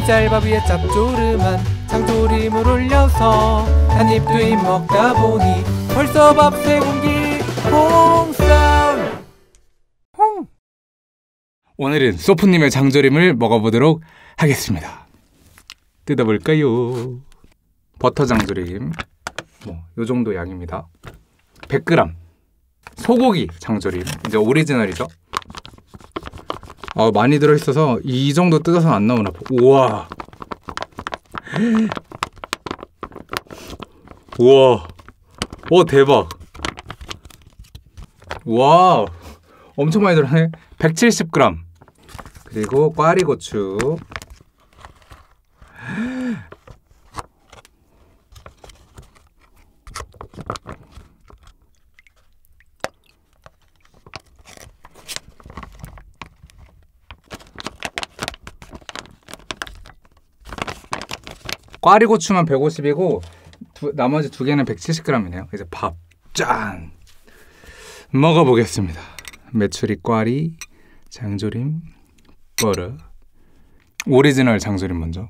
흰쌀밥 위에 짭조름한 장조림을 올려서 한 입 두 입 먹다 보니 벌써 밥 세 공기 홍삼. 오늘은 소프님의 장조림을 먹어보도록 하겠습니다. 뜯어볼까요? 버터 장조림 요 정도 양입니다. 100g 소고기 장조림, 이제 오리지널이죠. 많이 들어있어서 이 정도 뜯어서 안 나오나 봐. 우와, 우와, 대박. 와, 엄청 많이 들어가네. 170g. 그리고 꽈리고추. 꽈리고추만 150이고 나머지 두 개는 170g이네요. 이제 밥 짠! 먹어보겠습니다. 메추리 꽈리 장조림 버터. 오리지널 장조림 먼저.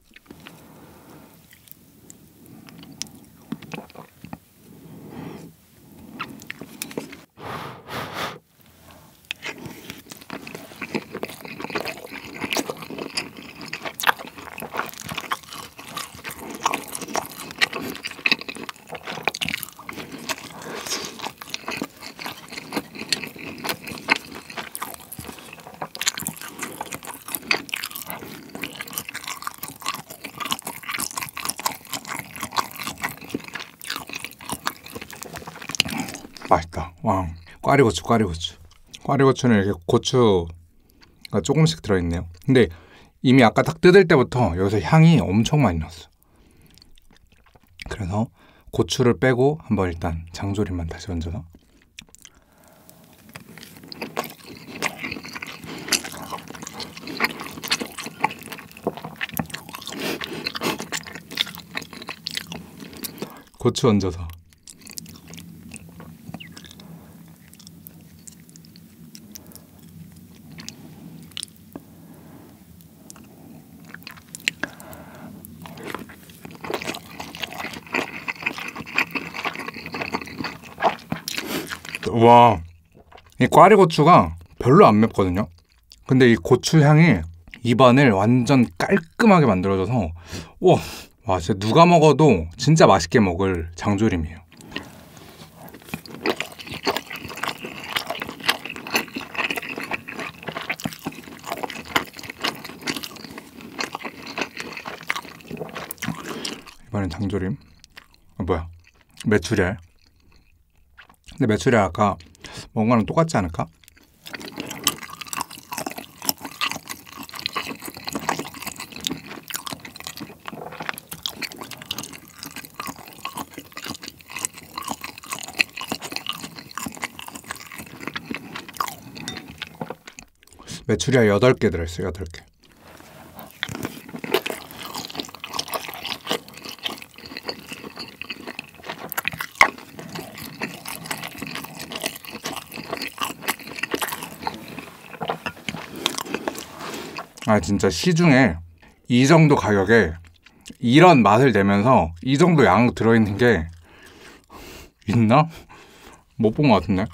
맛있다. 와, 꽈리고추. 꽈리고추는 이렇게 고추가 조금씩 들어있네요. 근데 이미 아까 딱 뜯을 때부터 여기서 향이 엄청 많이 났어. 그래서 고추를 빼고 한번 일단 장조림만 다시 얹어서. 고추 얹어서. 와, 이 꽈리고추가 별로 안 맵거든요. 근데 이 고추 향이 입안을 완전 깔끔하게 만들어줘서 와, 진짜 누가 먹어도 진짜 맛있게 먹을 장조림이에요. 이번엔 장조림. 메추리알. 근데 메추리알 아까 먹은 거랑 똑같지 않을까? 메추리알 8개 들어있어요. 8개. 진짜 시중에 이 정도 가격에 이런 맛을 내면서 이 정도 양 들어있는 게 있나? 못 본 것 같은데?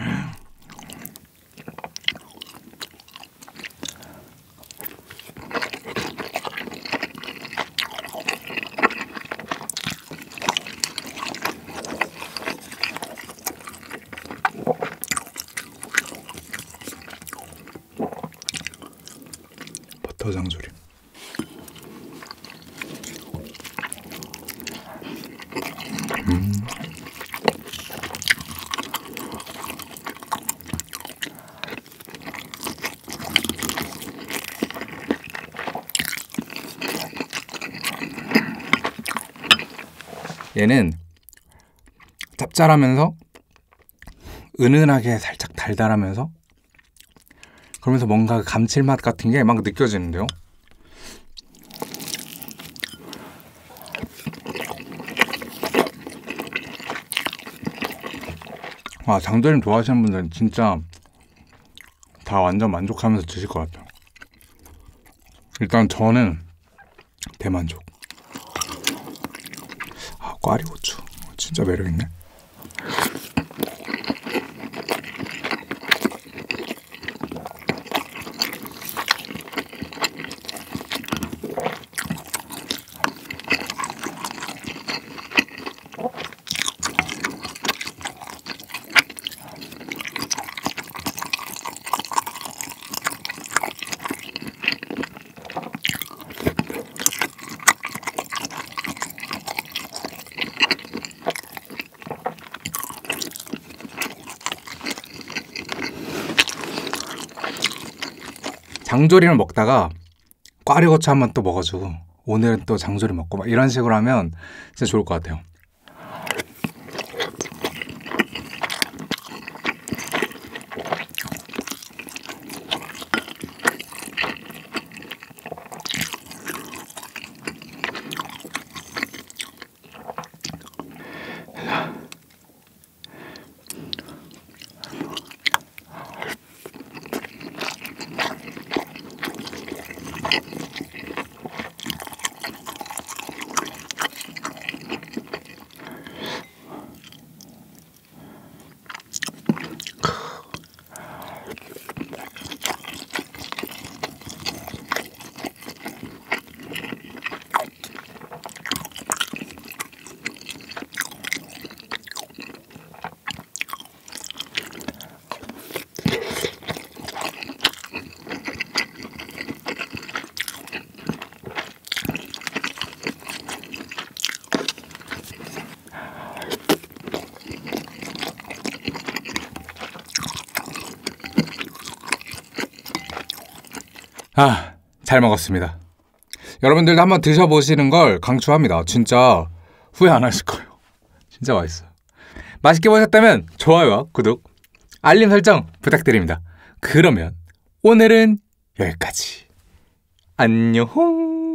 버터 장조림. 얘는 짭짤하면서 은은하게 살짝 달달하면서 그러면서 뭔가 감칠맛 같은 게 막 느껴지는데요. 장조림 좋아하시는 분들은 진짜 다 완전 만족하면서 드실 것 같아요. 일단 저는 대만족. 아, 꽈리고추 진짜 매력있네. 장조림을 먹다가 꽈리고추 한번 또 먹어주고 오늘은 또 장조림 먹고 막 이런 식으로 하면 진짜 좋을 것 같아요. 아, 잘 먹었습니다. 여러분들도 한번 드셔보시는 걸 강추합니다. 진짜 후회 안 하실 거예요. 진짜 맛있어요. 맛있게 보셨다면 좋아요와 구독, 알림 설정 부탁드립니다. 그러면 오늘은 여기까지. 안녕.